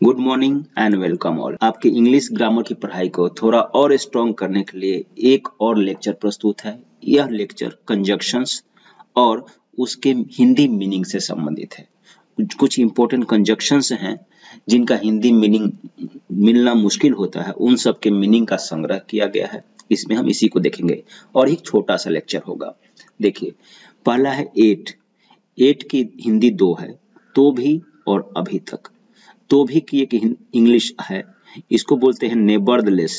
Good morning and welcome all. आपके English grammar की पढ़ाई को थोड़ा और स्ट्रॉन्ग करने के लिए एक और लेक्चर प्रस्तुत है। यह लेक्चर कंजक्शंस और उसके हिंदी मीनिंग से संबंधित है। कुछ इंपॉर्टेंट कंजक्शंस हैं जिनका हिंदी मीनिंग मिलना मुश्किल होता है, उन सब के मीनिंग का संग्रह किया गया है। इसमें हम इसी को देखेंगे और एक छोटा सा लेक्चर होगा। देखिए, पहला है एट। एट की हिंदी दो है, तो भी और अभी तक। तो भी की एक इंग्लिश है, इसको बोलते हैं नेबरदलेस।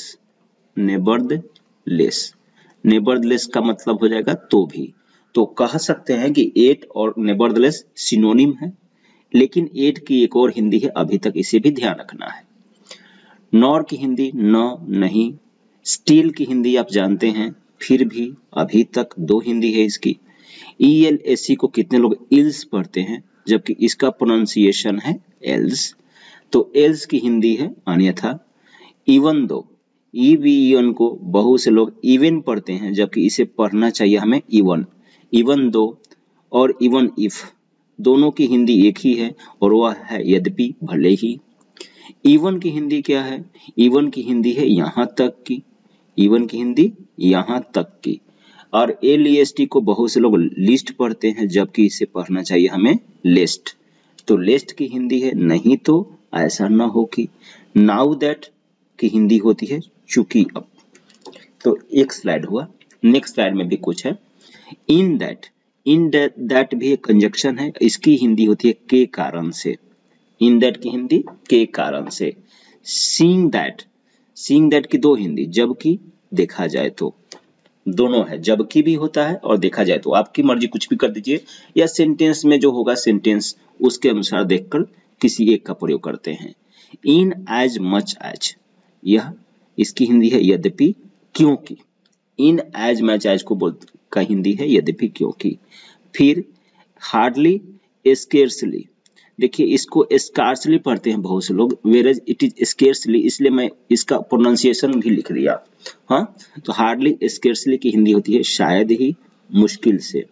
नेबरदलेस, नेबरदलेस का मतलब हो जाएगा तो भी। तो कह सकते हैं कि एट और नेबरदलेस सिनोनिम है, लेकिन एट की एक और हिंदी है अभी तक, इसे भी ध्यान रखना है। नॉर की हिंदी न, नहीं। स्टील की हिंदी आप जानते हैं, फिर भी, अभी तक, दो हिंदी है इसकी। ELSE को कितने लोग इल्स पढ़ते हैं, जबकि इसका प्रोनाउंसिएशन है एल्स। तो एल्स की हिंदी है अन्यथा। इवन दो, EVEN को बहुत से लोग इवन पढ़ते हैं, जबकि इसे पढ़ना चाहिए हमें इवन। इवन दो और इवन इफ दोनों की हिंदी एक ही है और वह है यद्यपि, भले ही। इवन की हिंदी क्या है? इवन की हिंदी है यहां तक की। इवन की हिंदी यहां तक की। और LEST को बहुत से लोग लिस्ट पढ़ते हैं, जबकि इसे पढ़ना चाहिए हमें लेस्ट। तो लेस्ट की हिंदी है नहीं तो, ऐसा ना हो कि। नाउ दैट की हिंदी होती है चूंकि अब। तो एक स्लाइड हुआ, नेक्स्ट स्लाइड में भी कुछ है। इन दैट, इन दैट भी एक कंजक्शन है, इसकी हिंदी होती है के कारण से। इन दैट की हिंदी के कारण से। सीइंग दैट, सीइंग दैट की दो हिंदी, जबकि, देखा जाए तो, दोनों है। जबकि भी होता है और देखा जाए तो, आपकी मर्जी कुछ भी कर दीजिए, या सेंटेंस में जो होगा सेंटेंस उसके अनुसार देखकर किसी एक का प्रयोग करते हैं। इन एज मच एज, यह इसकी हिंदी है यद्यपि, क्योंकि। इन एज मच एज को का हिंदी है यद्यपि, क्योंकि। फिर हार्डली, स्केर्सली। देखिए, इसको स्कार्सली पढ़ते हैं बहुत से लोग, वेरज इट इज स्केर्सली, इसलिए मैं इसका प्रोनाउंसिएशन भी लिख दिया। हाँ, तो हार्डली स्केर्सली की हिंदी होती है शायद ही, मुश्किल से।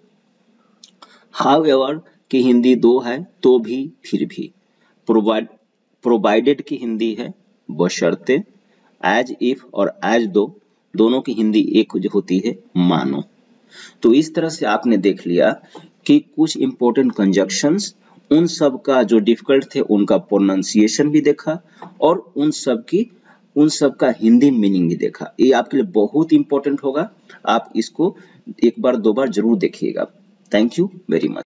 हाउएवर की हिंदी दो है, तो भी, फिर भी। प्रोवाइडेड की हिंदी है बशर्ते। एज इफ और एज दो दोनों की हिंदी एक जो होती है मानो। तो इस तरह से आपने देख लिया कि कुछ इंपॉर्टेंट कंजक्शंस, उन सब का जो डिफिकल्ट थे उनका प्रोनाउंसिएशन भी देखा, और उन सब का हिंदी मीनिंग भी देखा। ये आपके लिए बहुत इंपॉर्टेंट होगा, आप इसको एक बार दो बार जरूर देखिएगा। Thank you very much.